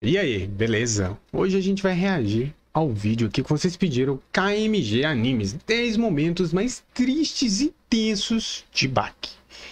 E aí, beleza? Hoje a gente vai reagir ao vídeo aqui que vocês pediram, KMG Animes, 10 momentos mais tristes e tensos de Baki.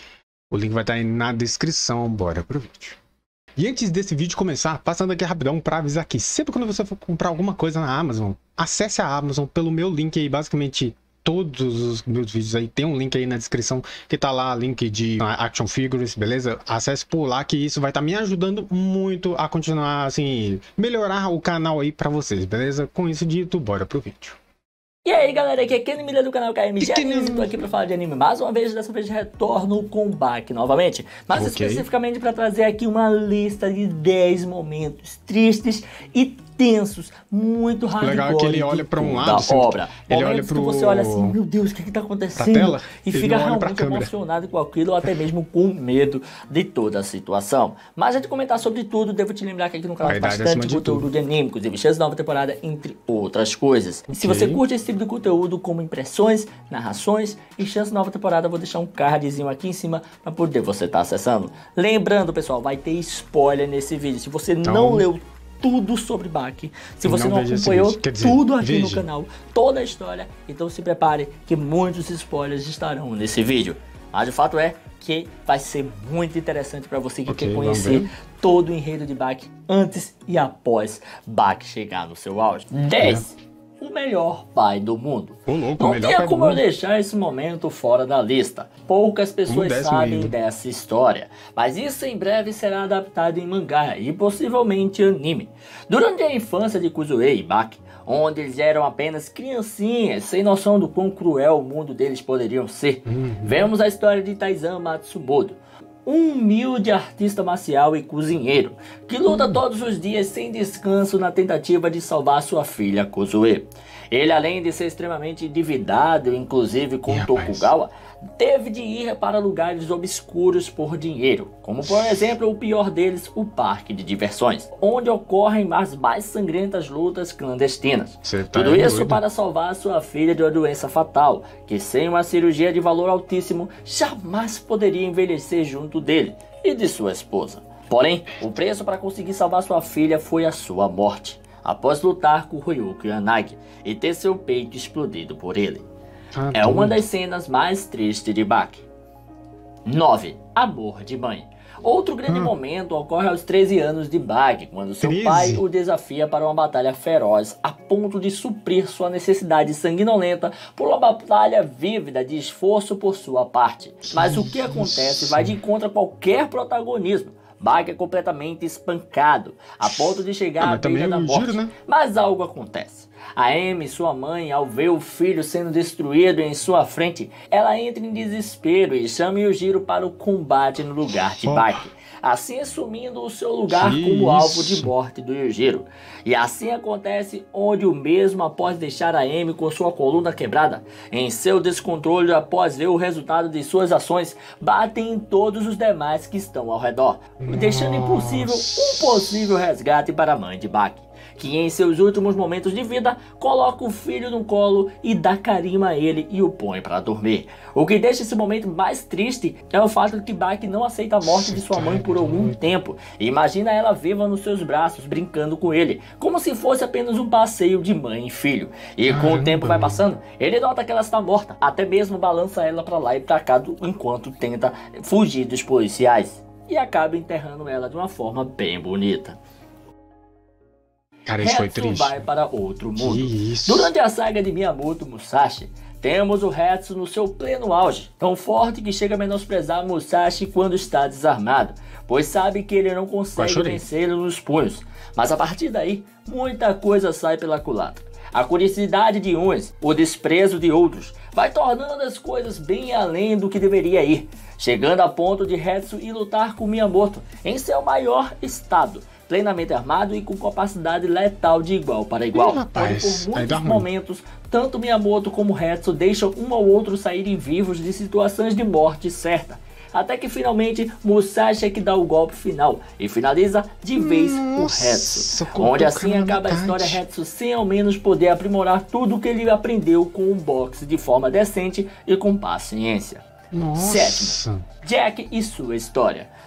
O link vai estar aí na descrição, bora pro vídeo. E antes desse vídeo começar, passando aqui rapidão para avisar que sempre quando você for comprar alguma coisa na Amazon, acesse a Amazon pelo meu link aí, basicamente todos os meus vídeos aí, tem um link aí na descrição que tá lá, link de action figures, beleza? Acesse por lá que isso vai estar me ajudando muito a continuar, assim, melhorar o canal aí pra vocês, beleza? Com isso dito, bora pro vídeo. E aí galera, aqui é Kenny Miller do canal KMG Animes e tô aqui pra falar de anime mais uma vez, dessa vez retorno com Baki novamente, mas especificamente pra trazer aqui uma lista de 10 momentos tristes e tensos, muito hardcore. Legal é que ele olha pra um lado da obra. Ele olha pro... que você olha assim, meu Deus, o que tá acontecendo? Tela, e fica realmente emocionado com aquilo, ou até mesmo com medo de toda a situação. Mas antes de comentar sobre tudo, devo te lembrar que aqui no canal tem bastante conteúdo de anime, inclusive chance de nova temporada, entre outras coisas. Se você curte esse tipo de conteúdo, como impressões, narrações e chance de nova temporada, eu vou deixar um cardzinho aqui em cima para poder você estar acessando. Lembrando, pessoal, vai ter spoiler nesse vídeo. Se você não leu tudo sobre Baki, se você não acompanhou tudo aqui no canal, toda a história, então se prepare que muitos spoilers estarão nesse vídeo. Mas o fato é que vai ser muito interessante para você que quer conhecer todo o enredo de Baki antes e após Baki chegar no seu auge. 10. O melhor pai do mundo. Não tinha como eu deixar esse momento fora da lista. Poucas pessoas sabem dessa história, mas isso em breve será adaptado em mangá e possivelmente anime. Durante a infância de Kuzue e Baki, onde eles eram apenas criancinhas, sem noção do quão cruel o mundo deles poderiam ser, vemos a história de Taizan Matsumoto, um humilde artista marcial e cozinheiro, que luta todos os dias sem descanso na tentativa de salvar sua filha Kuzue. Ele, além de ser extremamente endividado, inclusive com Tokugawa, teve de ir para lugares obscuros por dinheiro, como por exemplo o pior deles, o parque de diversões, onde ocorrem as mais sangrentas lutas clandestinas. Tudo isso para salvar sua filha de uma doença fatal, que sem uma cirurgia de valor altíssimo, jamais poderia envelhecer junto dele e de sua esposa. Porém, o preço para conseguir salvar sua filha foi a sua morte, após lutar com Ryuko Yanagi e ter seu peito explodido por ele. É uma das cenas mais tristes de Baki. 9. Amor de mãe. Outro grande momento ocorre aos 13 anos de Baki, quando seu pai o desafia para uma batalha feroz a ponto de suprir sua necessidade sanguinolenta por uma batalha vívida de esforço por sua parte. Mas o que acontece vai de encontro a qualquer protagonismo. Baki é completamente espancado, a ponto de chegar à beira da morte. Mas algo acontece. A Amy, sua mãe, ao ver o filho sendo destruído em sua frente, ela entra em desespero e chama Yujiro para o combate no lugar de Baki, assim assumindo o seu lugar como alvo de morte do Yujiro. E assim acontece onde o mesmo, após deixar a Amy com sua coluna quebrada, em seu descontrole após ver o resultado de suas ações, batem em todos os demais que estão ao redor, deixando impossível um possível resgate para a mãe de Baki, que em seus últimos momentos de vida coloca o filho no colo e dá carinho a ele e o põe para dormir. O que deixa esse momento mais triste é o fato de que Baki não aceita a morte de sua mãe por algum tempo e imagina ela viva nos seus braços brincando com ele, como se fosse apenas um passeio de mãe e filho. E com o tempo vai passando, ele nota que ela está morta, até mesmo balança ela para lá e para cá enquanto tenta fugir dos policiais e acaba enterrando ela de uma forma bem bonita. Cara, isso foi triste. Vai para outro mundo. Durante a saga de Miyamoto Musashi, temos o Hetsu no seu pleno auge, tão forte que chega a menosprezar Musashi quando está desarmado, pois sabe que ele não consegue vencê-lo nos punhos. Mas a partir daí, muita coisa sai pela culatra. A curiosidade de uns, o desprezo de outros, vai tornando as coisas bem além do que deveria ir, chegando a ponto de Hetsu ir lutar com Miyamoto em seu maior estado, plenamente armado e com capacidade letal de igual para igual. Onde por muitos momentos, tanto Miyamoto como Hetsu deixam um ou outro saírem vivos de situações de morte certa. Até que finalmente Musashi é que dá o golpe final e finaliza de vez o Hetsu. Onde assim acaba a história Hetsu sem ao menos poder aprimorar tudo que ele aprendeu com o boxe de forma decente e com paciência. 7. Jack e sua história.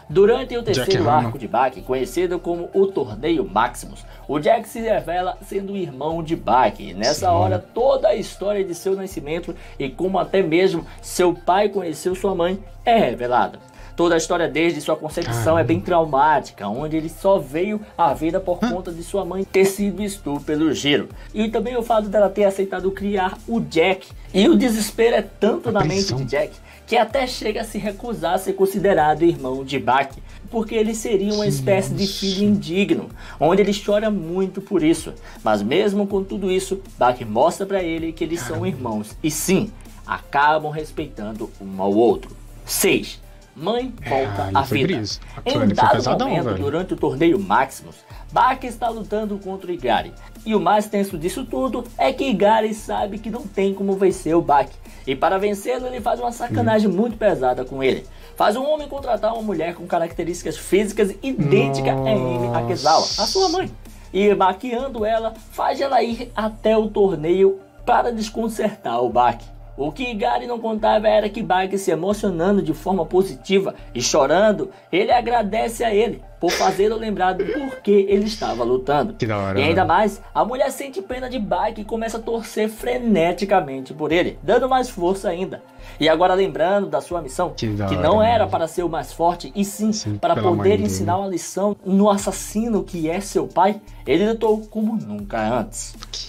Durante o terceiro arco de Baki, conhecido como o Torneio Maximus, o Jack se revela sendo o irmão de Baki. Nessa hora, toda a história de seu nascimento e como até mesmo seu pai conheceu sua mãe é revelada. Toda a história desde sua concepção é bem traumática, onde ele só veio à vida por conta de sua mãe ter sido estupro pelo Jiro. E também o fato dela ter aceitado criar o Jack. E o desespero é tanto na mente de Jack, que até chega a se recusar a ser considerado irmão de Baki, porque ele seria uma espécie de filho indigno, onde ele chora muito por isso. Mas mesmo com tudo isso, Baki mostra pra ele que eles são irmãos, e sim, acabam respeitando um ao outro. 6. Mãe volta à vida. Em dado momento, durante o torneio Maximus, Baki está lutando contra o Igari. E o mais tenso disso tudo é que Igari sabe que não tem como vencer o Baki. E para vencê-lo, ele faz uma sacanagem muito pesada com ele. Faz um homem contratar uma mulher com características físicas idênticas a Emi Akezawa, a sua mãe. E maquiando ela, faz ela ir até o torneio para desconcertar o Baki. O que Igari não contava era que Baki, se emocionando de forma positiva e chorando, ele agradece a ele por fazê-lo lembrar do porquê ele estava lutando. Que da hora, e ainda mais, a mulher sente pena de Baki e começa a torcer freneticamente por ele, dando mais força ainda. E agora lembrando da sua missão, que não era para ser o mais forte, e sim para poder ensinar uma lição no assassino que é seu pai, ele lutou como nunca antes.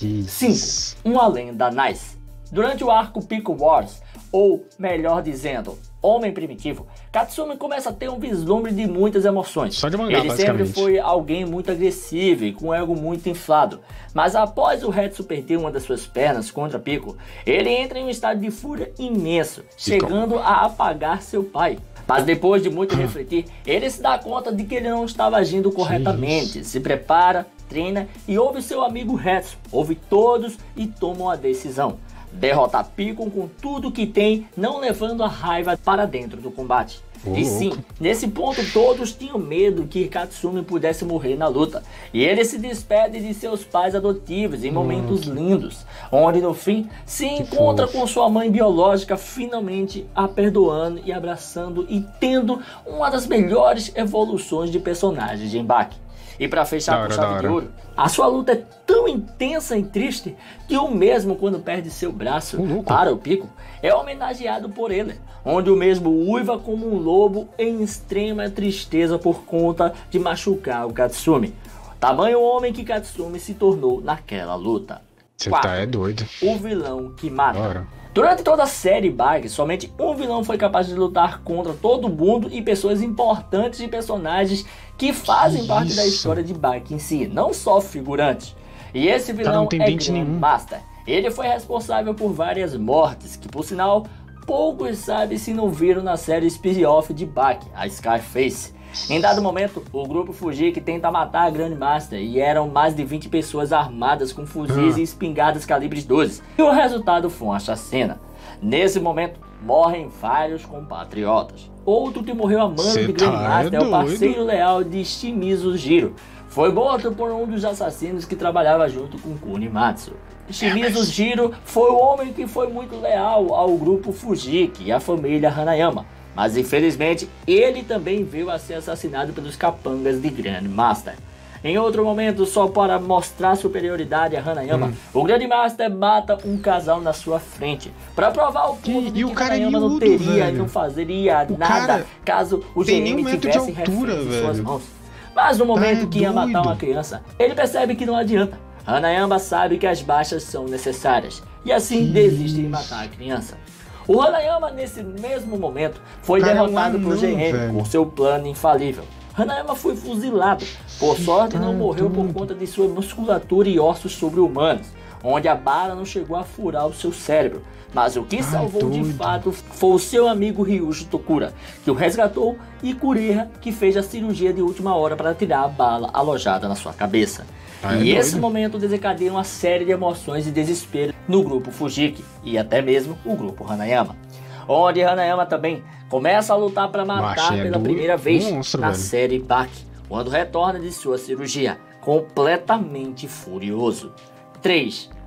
5. Uma lenda nice. Durante o arco Pico Wars, ou melhor dizendo, Homem Primitivo, Katsumi começa a ter um vislumbre de muitas emoções. Só de mangá, ele sempre foi alguém muito agressivo e com um ego muito inflado. Mas após o Hetsu perder uma das suas pernas contra Pico, ele entra em um estado de fúria imenso, chegando a apagar seu pai. Mas depois de muito refletir, ele se dá conta de que ele não estava agindo corretamente, se prepara, treina e ouve seu amigo Hetsu, ouve todos e toma uma decisão. Derrota Pico com tudo que tem, não levando a raiva para dentro do combate. E sim, nesse ponto todos tinham medo que Katsumi pudesse morrer na luta. E ele se despede de seus pais adotivos em momentos lindos, onde no fim se encontra com sua mãe biológica, finalmente a perdoando e abraçando e tendo uma das melhores evoluções de personagens de Baki. E para fechar com chave de ouro, a sua luta é tão intensa e triste que o mesmo quando perde seu braço para o Pico, é homenageado por ele, onde o mesmo uiva como um lobo em extrema tristeza por conta de machucar o Katsumi. Tamanho homem que Katsumi se tornou naquela luta. Você tá doido. O vilão que mata. Durante toda a série Baki, somente um vilão foi capaz de lutar contra todo mundo e pessoas importantes e personagens que fazem parte da história de Baki em si, não só figurantes. E esse vilão é Grandmaster. Ele foi responsável por várias mortes, que por sinal, poucos sabem se não viram na série spin-off de Baki, a Scarface. Em dado momento, o grupo Fujiki tenta matar a Grandmaster e eram mais de 20 pessoas armadas com fuzis e espingardas calibres 12. E o resultado foi uma chacina. Nesse momento, morrem vários compatriotas. Outro que morreu a mando de Grandmaster é o parceiro leal de Shimizu Jiro. Foi morto por um dos assassinos que trabalhava junto com Kunimatsu. Shimizu Jiro foi o homem que foi muito leal ao grupo Fujiki e à família Hanayama. Mas infelizmente, ele também veio a ser assassinado pelos capangas de Grandmaster. Em outro momento, só para mostrar superioridade a Hanayama, o Grandmaster mata um casal na sua frente, para provar o ponto de que Hanayama não teria e não fazeria nada caso o GM tivesse refém em suas mãos. Mas no momento que ia matar uma criança, ele percebe que não adianta. Hanayama sabe que as baixas são necessárias, e assim desiste de matar a criança. O Hanayama, nesse mesmo momento, foi derrotado por GM com seu plano infalível. Hanayama foi fuzilado. Por sorte, não morreu por conta de sua musculatura e ossos sobre-humanos, onde a bala não chegou a furar o seu cérebro. Mas o que salvou de fato foi o seu amigo Ryuji Tokura, que o resgatou, e Kuriha, que fez a cirurgia de última hora para tirar a bala alojada na sua cabeça. E esse momento desencadeia uma série de emoções e desespero no grupo Fujiki e até mesmo o grupo Hanayama, onde Hanayama também começa a lutar para matar pela primeira vez na série Baki, quando retorna de sua cirurgia, completamente furioso. 3.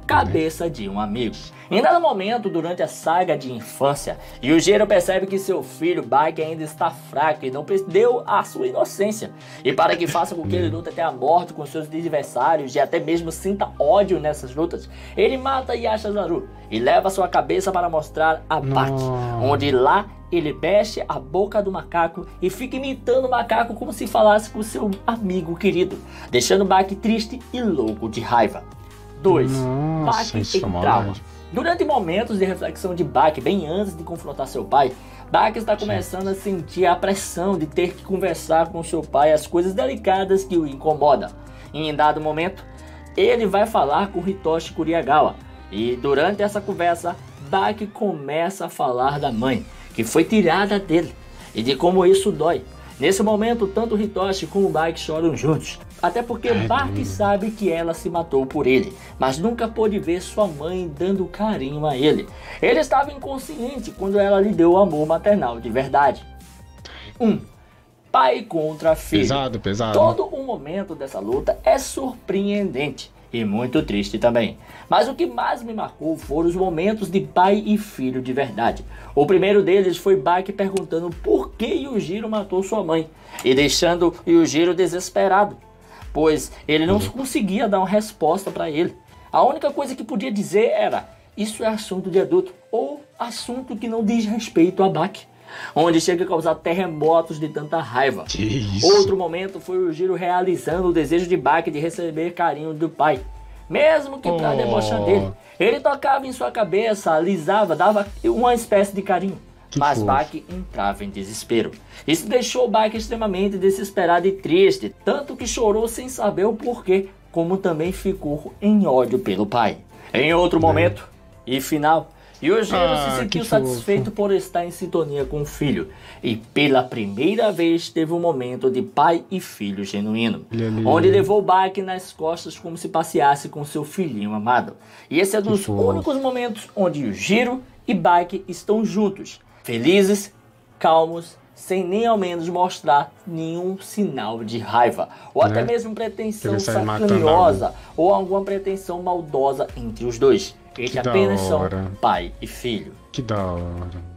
cabeça de um amigo. Em dado momento, durante a saga de infância, Yujiro percebe que seu filho Baki ainda está fraco e não perdeu a sua inocência. E para que faça com que ele lute até a morte com seus adversários e até mesmo sinta ódio nessas lutas, ele mata Yashazaru e leva sua cabeça para mostrar a Baki, onde lá ele mexe a boca do macaco e fica imitando o macaco como se falasse com seu amigo querido, deixando Baki triste e louco de raiva. 2. Baki em trauma. Durante momentos de reflexão de Baki, bem antes de confrontar seu pai, Baki está começando a sentir a pressão de ter que conversar com seu pai as coisas delicadas que o incomodam. Em dado momento, ele vai falar com Hitoshi Kuriagawa e durante essa conversa, Baki começa a falar da mãe, que foi tirada dele, e de como isso dói. Nesse momento, tanto Hitoshi como Baki choram juntos, até porque Baki sabe que ela se matou por ele, mas nunca pôde ver sua mãe dando carinho a ele. Ele estava inconsciente quando ela lhe deu o amor maternal de verdade. 1. Pai contra filho. Pesado. Todo o momento dessa luta é surpreendente e muito triste também. Mas o que mais me marcou foram os momentos de pai e filho de verdade. O primeiro deles foi Baki perguntando por que Yujiro matou sua mãe e deixando Yujiro desesperado, pois ele não conseguia dar uma resposta para ele. A única coisa que podia dizer era: isso é assunto de adulto, ou assunto que não diz respeito a Baki, onde chega a causar terremotos de tanta raiva. Outro momento foi o Yujiro realizando o desejo de Baki de receber carinho do pai, mesmo que para debochar dele. Ele tocava em sua cabeça, alisava, dava uma espécie de carinho. Mas Baki entrava em desespero. Isso deixou Baki extremamente desesperado e triste, tanto que chorou sem saber o porquê, como também ficou em ódio pelo pai. Em outro momento e final, Yujiro se sentiu satisfeito por estar em sintonia com o filho, e pela primeira vez teve um momento de pai e filho genuíno, onde levou Baki nas costas como se passeasse com seu filhinho amado. E esse é um dos únicos momentos onde Yujiro e Baki estão juntos, felizes, calmos, sem nem ao menos mostrar nenhum sinal de raiva, ou até mesmo pretensão sacaniosa, ou alguma pretensão maldosa entre os dois. Eles apenas são pai e filho. Que da hora.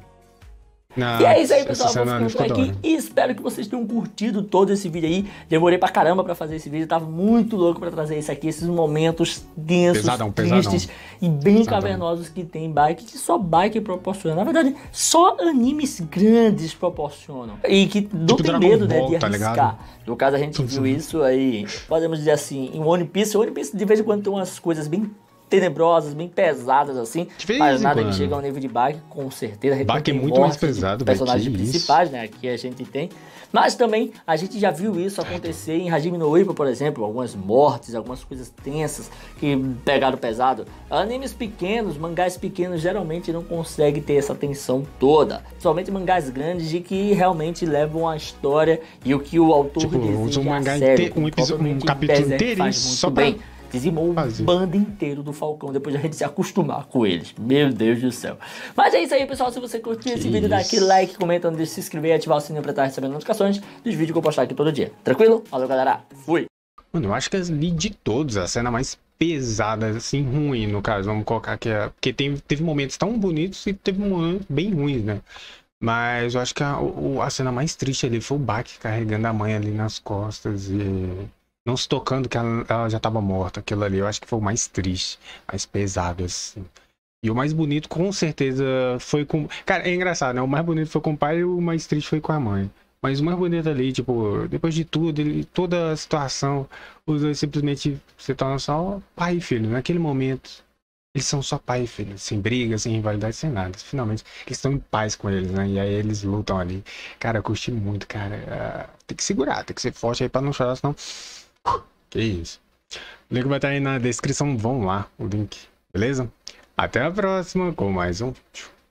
E é isso aí, pessoal, vamos ficando por aqui e espero que vocês tenham curtido todo esse vídeo aí. Demorei pra caramba pra fazer esse vídeo, tava muito louco pra trazer isso aqui, esses momentos densos, tristes e bem cavernosos que tem Baki, que só Baki proporciona. Na verdade, só animes grandes proporcionam e que não tem medo, né, de arriscar. No caso, a gente viu isso aí, podemos dizer assim, em One Piece. One Piece de vez em quando tem umas coisas bem tenebrosas, bem pesadas assim, mas nada que chega ao nível de Baki, com certeza. Baki é muito mais pesado, personagens principais, né, que a gente tem, mas também a gente já viu isso acontecer em Hajime no Ippo, por exemplo, algumas mortes, algumas coisas tensas que pegaram pesado. Animes pequenos, mangás pequenos geralmente não conseguem ter essa tensão toda, somente mangás grandes de que realmente levam a história e o que o autor deseja um mangá um capítulo inteirinho só pra bem. Dizimou o bando inteiro do Falcão depois de a gente se acostumar com eles. Meu Deus do céu. Mas é isso aí, pessoal. Se você curtiu esse vídeo, dá aquele like, comenta, não deixe de se inscrever e ativar o sininho pra estar recebendo notificações dos vídeos que eu postar aqui todo dia. Tranquilo? Falou, galera. Fui. Mano, eu acho que ali de todos, a cena mais pesada, assim, ruim, no caso, vamos colocar aqui, porque teve momentos tão bonitos e teve momentos bem ruins, né? Mas eu acho que a cena mais triste ali foi o Baki carregando a mãe ali nas costas e não se tocando que ela já tava morta. Aquilo ali eu acho que foi o mais triste, mais pesado, assim. E o mais bonito, com certeza, foi com... Cara, é engraçado, né? O mais bonito foi com o pai e o mais triste foi com a mãe. Mas o mais bonito ali, tipo, depois de tudo, toda a situação, os dois simplesmente se tornam só pai e filho. Naquele momento, eles são só pai e filho, sem briga, sem rivalidade, sem nada. Finalmente, eles estão em paz com eles, né? E aí eles lutam ali. Cara, eu curti muito, cara. Tem que segurar, tem que ser forte aí pra não chorar, senão... Que isso. O link vai estar aí na descrição, vão lá, o link, beleza? Até a próxima com mais um...